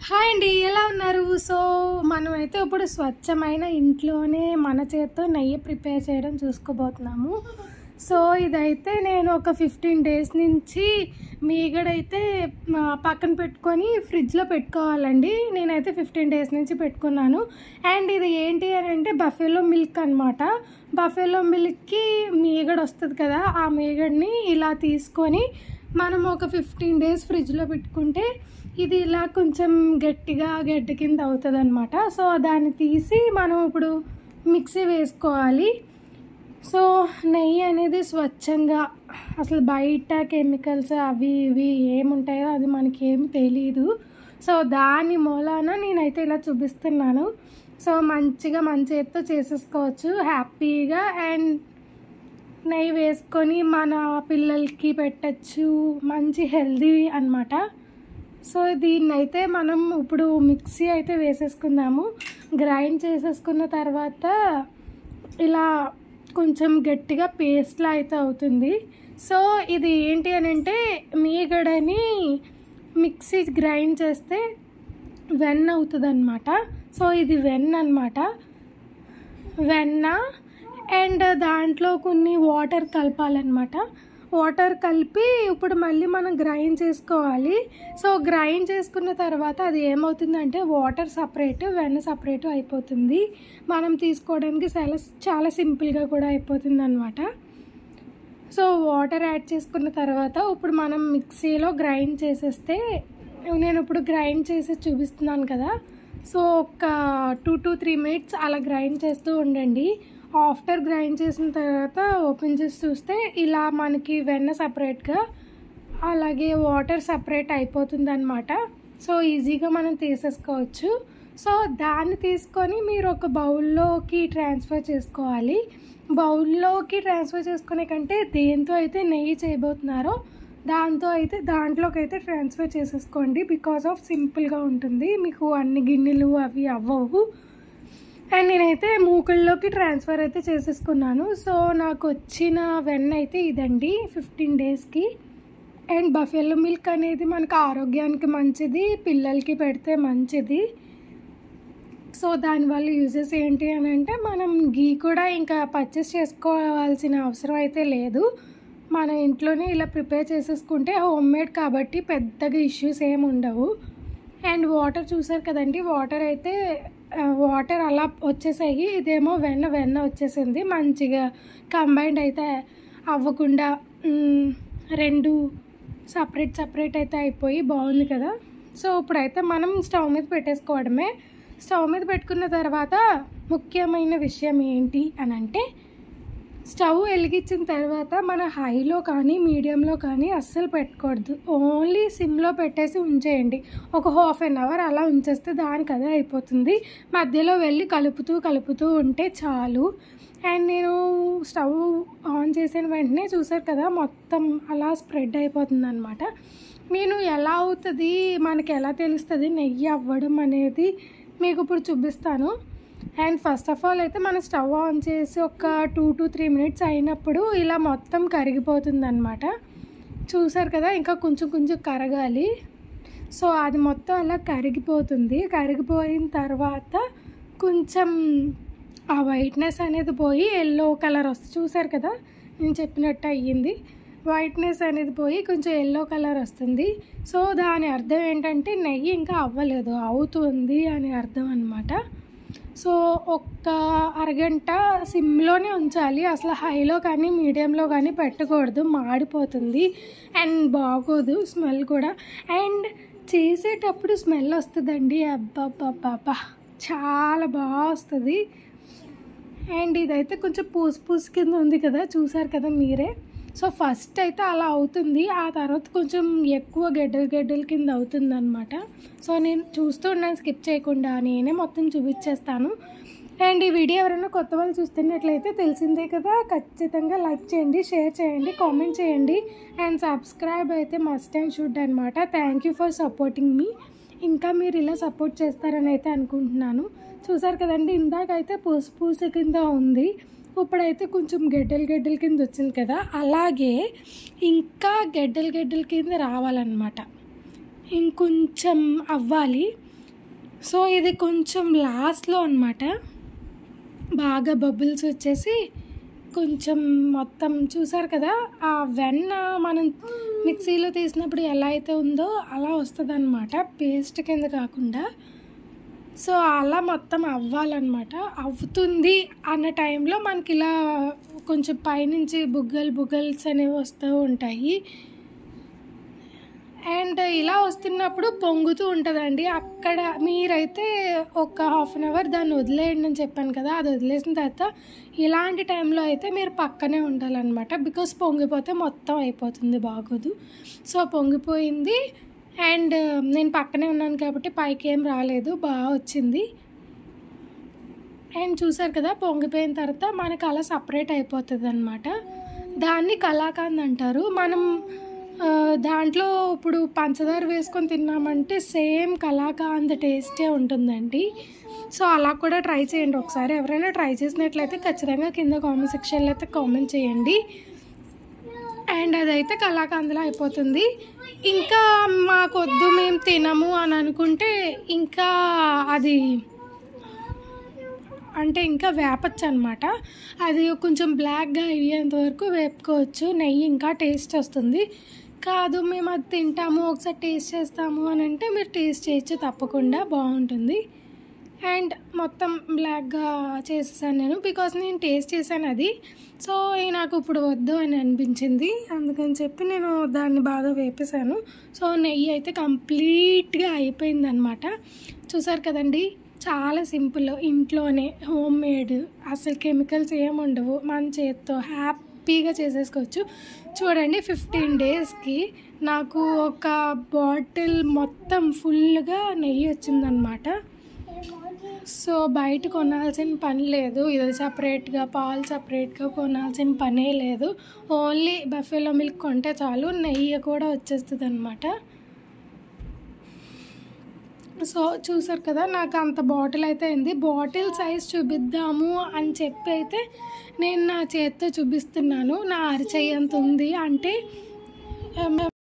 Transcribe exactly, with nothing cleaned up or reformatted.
Hi అండి, ఎలా ఉన్నారు? సో మనమైతే ఇప్పుడు స్వచ్ఛమైన ఇంట్లోనే మన చేత్తో నెయ్యి ప్రిపేర్ చేయడం చూసుకోబోతున్నాము. సో ఇదైతే నేను ఒక ఫిఫ్టీన్ డేస్ నుంచి మీగడైతే పక్కన పెట్టుకొని ఫ్రిడ్జ్లో పెట్టుకోవాలండి. నేనైతే ఫిఫ్టీన్ డేస్ నుంచి పెట్టుకున్నాను. అండ్ ఇది ఏంటి అని అంటే బఫెలో మిల్క్ అనమాట. బఫెలో మిల్క్కి మీగడ వస్తుంది కదా, ఆ మీగడిని ఇలా తీసుకొని మనం ఒక ఫిఫ్టీన్ డేస్ ఫ్రిడ్జ్లో పెట్టుకుంటే ఇది ఇలా కొంచెం గట్టిగా గడ్డ కింద అవుతుంది అనమాట. సో దాన్ని తీసి మనం ఇప్పుడు మిక్సీ వేసుకోవాలి. సో నెయ్యి అనేది స్వచ్ఛంగా, అసలు బయట కెమికల్స్ అవి ఇవి ఏముంటాయో అది మనకి ఏమి తెలియదు. సో దాని మూలాన నేనైతే ఇలా చూపిస్తున్నాను. సో మంచిగా మన చేతితో చేసేసుకోవచ్చు హ్యాపీగా. అండ్ నెయ్యి వేసుకొని మన పిల్లలకి పెట్టచ్చు, మంచి హెల్దీ అనమాట. సో దీన్ని అయితే మనం ఇప్పుడు మిక్సీ అయితే వేసేసుకుందాము. గ్రైండ్ చేసేసుకున్న తర్వాత ఇలా కొంచెం గట్టిగా పేస్ట్లా అయితే అవుతుంది. సో ఇది ఏంటి అని అంటే మీగడని మిక్సీ గ్రైండ్ చేస్తే వెన్న అవుతుంది అనమాట. సో ఇది వెన్న అనమాట, వెన్న. అండ్ దాంట్లో కొన్ని వాటర్ కలపాలన్నమాట. వాటర్ కలిపి ఇప్పుడు మళ్ళీ మనం గ్రైండ్ చేసుకోవాలి. సో గ్రైండ్ చేసుకున్న తర్వాత అది ఏమవుతుందంటే వాటర్ సపరేట్, వెన్న సపరేట్ అయిపోతుంది. మనం తీసుకోవడానికి చాలా చాలా సింపుల్గా కూడా అయిపోతుంది అనమాట. సో వాటర్ యాడ్ చేసుకున్న తర్వాత ఇప్పుడు మనం మిక్సీలో గ్రైండ్ చేసేస్తే, నేను ఇప్పుడు గ్రైండ్ చేసి చూపిస్తున్నాను కదా. సో ఒక టూ టు త్రీ మినిట్స్ అలా గ్రైండ్ చేస్తూ ఉండండి. ఆఫ్టర్ గ్రైండ్ చేసిన తర్వాత ఓపెన్ చేసి చూస్తే ఇలా మనకి వెన్న సపరేట్గా అలాగే వాటర్ సపరేట్ అయిపోతుంది అనమాట. సో ఈజీగా మనం తీసేసుకోవచ్చు. సో దాన్ని తీసుకొని మీరు ఒక బౌల్లోకి ట్రాన్స్ఫర్ చేసుకోవాలి. బౌల్లోకి ట్రాన్స్ఫర్ చేసుకునే కంటే దేంతో అయితే నెయ్యి చేయబోతున్నారో దాంతో అయితే దాంట్లోకి అయితే ట్రాన్స్ఫర్ చేసేసుకోండి. బికాస్ ఆఫ్ సింపుల్గా ఉంటుంది, మీకు అన్ని గిన్నెలు అవి అవ్వవు. అండ్ నేనైతే మూకుల్లోకి ట్రాన్స్ఫర్ అయితే చేసేసుకున్నాను. సో నాకు వచ్చిన వెన్న అయితే ఇదండి ఫిఫ్టీన్ డేస్కి. అండ్ బఫెలో మిల్క్ అనేది మనకు ఆరోగ్యానికి మంచిది, పిల్లలకి పెడితే మంచిది. సో దానివల్ల యూజెస్ ఏంటి అని అంటే మనం గీ కూడా ఇంకా పర్చేస్ చేసుకోవాల్సిన అవసరం అయితే లేదు. మన ఇంట్లోనే ఇలా ప్రిపేర్ చేసేసుకుంటే హోమ్ మేడ్ కాబట్టి పెద్దగా ఇష్యూస్ ఏమి ఉండవు. అండ్ వాటర్ చూసారు కదండి, వాటర్ అయితే వాటర్ అలా వచ్చేసాయి. ఇదేమో వెన్న వెన్న వచ్చేసింది. మంచిగా కంబైండ్ అయితే అవ్వకుండా రెండు సపరేట్ సపరేట్ అయితే అయిపోయి బాగుంది కదా. సో ఇప్పుడైతే మనం స్టవ్ మీద పెట్టేసుకోవడమే. స్టవ్ మీద పెట్టుకున్న తర్వాత ముఖ్యమైన విషయం ఏంటి అని అంటే, స్టవ్ వెలిగించిన తర్వాత మన హైలో కానీ మీడియంలో కానీ అస్సలు పెట్టకూడదు. ఓన్లీ సిమ్లో పెట్టేసి ఉంచేయండి. ఒక హాఫ్ అన్ అవర్ అలా ఉంచేస్తే దానికి అదే అయిపోతుంది. మధ్యలో వెళ్ళి కలుపుతూ కలుపుతూ ఉంటే చాలు. అండ్ నేను స్టవ్ ఆన్ చేసిన వెంటనే చూసారు కదా, మొత్తం అలా స్ప్రెడ్ అయిపోతుంది అనమాట. నేను ఎలా అవుతుంది, మనకి ఎలా తెలుస్తుంది నెయ్యి అవ్వడం అనేది మీకు ఇప్పుడు చూపిస్తాను. అండ్ ఫస్ట్ ఆఫ్ ఆల్ అయితే మనం స్టవ్ ఆన్ చేసి ఒక టూ టు త్రీ మినిట్స్ అయినప్పుడు ఇలా మొత్తం కరిగిపోతుంది అనమాట. చూసారు కదా, ఇంకా కొంచెం కొంచెం కరగాలి. సో అది మొత్తం అలా కరిగిపోతుంది. కరిగిపోయిన తర్వాత కొంచెం ఆ వైట్నెస్ అనేది పోయి ఎల్లో కలర్ వస్తుంది. చూసారు కదా, నేను చెప్పినట్టు అయ్యింది. వైట్నెస్ అనేది పోయి కొంచెం ఎల్లో కలర్ వస్తుంది. సో దాని అర్థం ఏంటంటే నెయ్యి ఇంకా అవ్వలేదు, అవుతుంది అని అర్థం అనమాట. సో ఒక్క అరగంట సిమ్లోనే ఉంచాలి. అసలు హైలో కానీ మీడియంలో కానీ పెట్టకూడదు, మాడిపోతుంది అండ్ బాగోదు స్మెల్ కూడా. అండ్ చేసేటప్పుడు స్మెల్ వస్తుందండి, అబ్బాబ్బాబ్బా చాలా బాగా వస్తుంది. అండ్ ఇదైతే కొంచెం పూసు పూసు కింద ఉంది కదా, చూసారు కదా మీరే. సో ఫస్ట్ అయితే అలా అవుతుంది, ఆ తర్వాత కొంచెం ఎక్కువ గడ్డలు గడ్డల కింద అవుతుంది అనమాట. సో నేను చూస్తూ ఉన్నాను, స్కిప్ చేయకుండా నేనే మొత్తం చూపించేస్తాను. అండ్ ఈ వీడియో ఎవరైనా కొత్త వాళ్ళు చూస్తున్నట్లయితే తెలిసిందే కదా, ఖచ్చితంగా లైక్ చేయండి, షేర్ చేయండి, కామెంట్ చేయండి. అండ్ సబ్స్క్రైబ్ అయితే మస్ట్ అండ్ షుడ్ అనమాట. థ్యాంక్ యూ ఫర్ సపోర్టింగ్ మీ. ఇంకా మీరు ఇలా సపోర్ట్ చేస్తారని అయితే అనుకుంటున్నాను. చూసారు కదండి, ఇందాకైతే పూసు పూసు కింద ఉంది, ఇప్పుడైతే కొంచెం గడ్డలు గడ్డల కింద వచ్చింది కదా, అలాగే ఇంకా గడ్డలు గడ్డల కింద రావాలన్నమాట. ఇంకొంచెం అవ్వాలి. సో ఇది కొంచెం లాస్ట్లో అనమాట బాగా బబుల్స్ వచ్చేసి కొంచెం మొత్తం చూసారు కదా, ఆ వెన్న మనం మిక్సీలో తీసినప్పుడు ఎలా అయితే ఉందో అలా వస్తుంది అనమాట, పేస్ట్ కింద కాకుండా. సో అలా మొత్తం అవ్వాలన్నమాట. అవుతుంది అన్న టైంలో మనకి ఇలా కొంచెం పైనుంచి బుగ్గలు బుగ్గల్స్ అనేవి వస్తూ ఉంటాయి. అండ్ ఇలా వస్తున్నప్పుడు పొంగుతూ ఉంటుందండి. అక్కడ మీరైతే ఒక హాఫ్ అన్ అవర్ దాన్ని వదిలేయండి అని చెప్పాను కదా, అది వదిలేసిన తర్వాత ఇలాంటి టైంలో అయితే మీరు పక్కనే ఉండాలన్నమాట. బికాస్ పొంగిపోతే మొత్తం అయిపోతుంది, బాగోదు. సో పొంగిపోయింది అండ్ నేను పక్కనే ఉన్నాను కాబట్టి పైకి ఏం రాలేదు, బాగా వచ్చింది. అండ్ చూసారు కదా, పొంగిపోయిన తర్వాత మనకు అలా సపరేట్ అయిపోతుంది అనమాట. దాన్ని కలాకండ్ అంటారు. మనం దాంట్లో ఇప్పుడు పంచదార వేసుకొని తిన్నామంటే సేమ్ కలాకండ్ టేస్టే ఉంటుందండి. సో అలా కూడా ట్రై చేయండి ఒకసారి. ఎవరైనా ట్రై చేసినట్లయితే ఖచ్చితంగా కింద కామెంట్ సెక్షన్లో అయితే కామెంట్ చేయండి. అండ్ అదైతే కలాకండ్లా అయిపోతుంది. ఇంకా మాకొద్దు మేము తినము అని అనుకుంటే ఇంకా అది అంటే ఇంకా వేపచ్చు అనమాట. అది కొంచెం బ్లాక్గా అయ్యేంత వరకు వేపుకోవచ్చు, నెయ్యి ఇంకా టేస్ట్ వస్తుంది. కాదు మేము అది తింటాము ఒకసారి టేస్ట్ చేస్తాము అని అంటే మీరు టేస్ట్ చేయొచ్చు, తప్పకుండా బాగుంటుంది. అండ్ మొత్తం బ్లాక్గా చేసేసాను నేను, బికాస్ నేను టేస్ట్ చేశాను అది. సో నాకు ఇప్పుడు వద్దు అని అనిపించింది, అందుకని చెప్పి నేను దాన్ని బాగా వేపేసాను. సో నెయ్యి అయితే కంప్లీట్గా అయిపోయింది అనమాట. చూసారు కదండి, చాలా సింపుల్, ఇంట్లోనే హోమ్ మేడ్, అసలు కెమికల్స్ ఏమి ఉండవు, మన చేతితో హ్యాపీగా చేసేసుకోవచ్చు. చూడండి, ఫిఫ్టీన్ డేస్కి నాకు ఒక బాటిల్ మొత్తం ఫుల్గా నెయ్యి వచ్చిందనమాట. సో బయట కొనాల్సిన పని లేదు, ఇది సపరేట్గా పాలు సపరేట్గా కొనాల్సిన పనే లేదు. ఓన్లీ బఫెలో మిల్క్ కొంటే చాలు, నెయ్యి కూడా వచ్చేస్తుంది అనమాట. సో చూసారు కదా, నాకు అంత బాటిల్ అయితే అయింది. బాటిల్ సైజ్ చూపిద్దాము అని చెప్పి అయితే నేను నా చేతితో చూపిస్తున్నాను. నా అరచేయి అంత ఉంది అంటే